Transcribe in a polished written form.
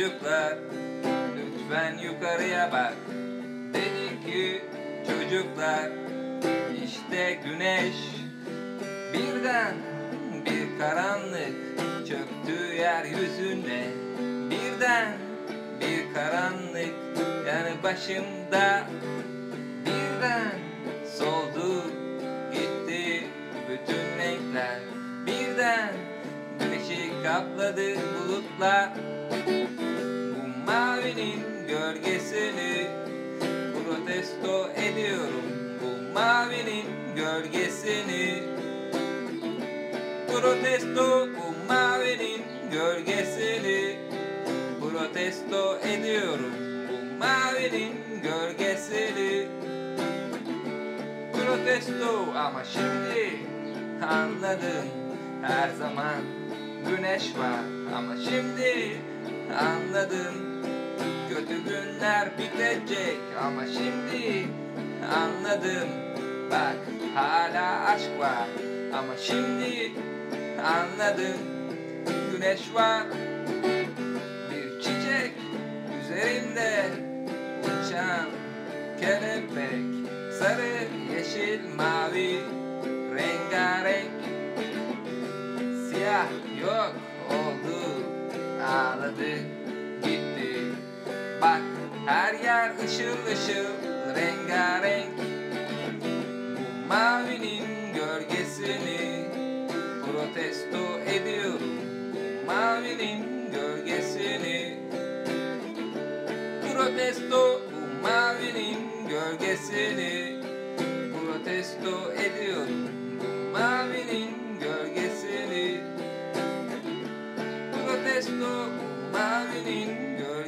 çocuklar, lütfen yukarıya bak. Dedi ki çocuklar, işte güneş. Birden bir karanlık çöktü yeryüzüne. Birden bir karanlık yanıbaşımda. Birden soldu gitti bütün renkler. Birden güneşi kapladı bulutlar. Bu mavinin gölgesini protesto ediyorum. Bu mavinin gölgesini protesto, bu mavinin gölgesini protesto ediyorum. Bu mavinin gölgesini protesto. Ama şimdi anladım, her zaman güneş var. Ama şimdi anladım, kötü günler bitecek. Ama şimdi anladım, bak hala aşk var. Ama şimdi anladım, güneş var. Bir çiçek üzerinde uçan kelebek, sarı, yeşil, mavi, rengarenk. Siyah yok oldu, ağladı, gitti. Bak her yer ışıl ışıl, rengarenk. Bu mavinin gölgesini protesto ediyorum. Bu mavinin gölgesini protesto. Bu mavinin gölgesini protesto ediyorum. Bu mavinin gölgesini protesto. Bu mavinin gölgesini